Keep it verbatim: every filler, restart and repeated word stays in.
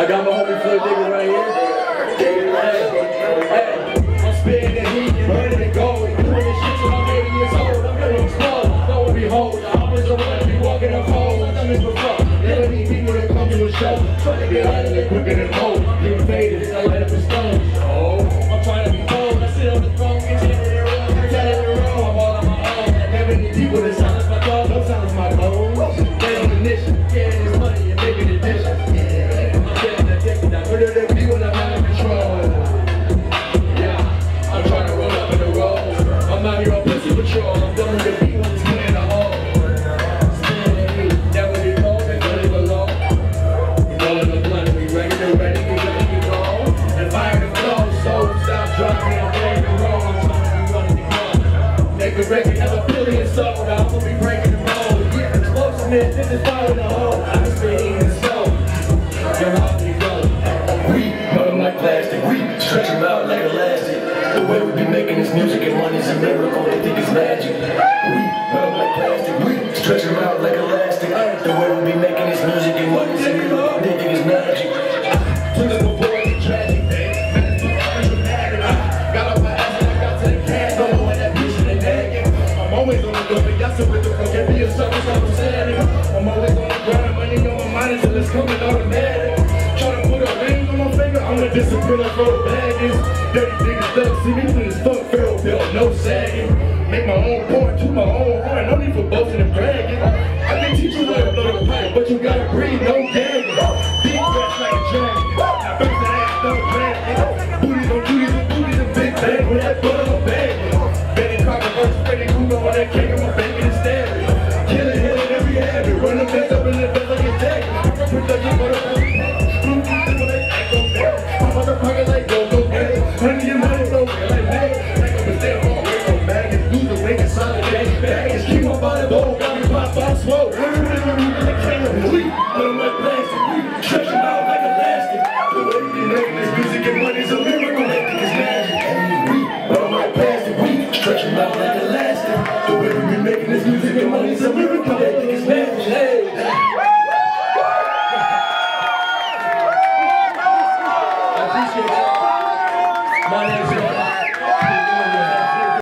I got my homie Flutedigga right here. Hey, hey, I'm spitting the heat and burning the gold. Doing this shit till I'm eighty years old. I'm gonna explode. No one behold. I always don't want to be walking up holes. I've done this before. Never need people to come to a show. Trying to get out of there quicker than mold. Getting faded, I light up a stone. Oh, I'm trying to be bold. I sit on the throne, get you in the room. I got in the room, I'm all on my own. Never need people to silence my thoughts. Don't silence my goals. Get on the mission. Yeah, there's money and making it dishes. Yeah, I'm getting addicted. I murder the people when I'm out of control. Yeah, I'm trying to roll up in the road. I'm out here on pussy patrol. I'm done with the beat when it's clear in the hole. Stand and eat. Never be cold and never below. Rolling the blunt, we ready to ready, we ready to go. And fire the flow, so stop driving and ready to roll. I'm trying to be running the car. Make a record, have a billion stuff, but I'm gonna be breaking the mold. Yeah, explosiveness, this is fire in the hole. I'm just eating the snow. You're out to go. We cut them like plastic, we stretch them out like elastic. The way we be making this music and money's a miracle, they think it's magic. We cut them like plastic, we stretch them out like elastic. The way we be making this music and money's a miracle, they think it's magic. Took us before it's tragic, got off my ass and I got to the cash, no more that bitch in the nagging. I'm always on the go, but y'all still with the fuck, get me a service, I'm saying. I'm always on the grind, money on my mind until it's coming automatic. Tryna put a ring on my finger, I'ma disappear like road baggage. Dirty niggas love see me through this fuck feral bill, no sagging. Make my own point, to my own horn, no need for boasting and bragging. I can teach you how to blow the pipe, but you gotta breathe, no gagging. Deep breath like a dragon, I burst that ass, don't drag it. Booties on booties on booties, a big bang with that butt on bag. Benny Crocker versus Freddy Krueger on that cake, I'm a bacon and stabbing. Killing, hitting every habit, run the best up in the bed like a jacket. I'm production for the motherfucker like go, go get it. Honey, your money so real like that. Like I'm a stay home, wait for maggots. Lose the weight and solid baggage. Keep my body bold, got me pop, pop, smoke. We put them like plastic. We stretch them out like elastic. The way we be making this music and money's a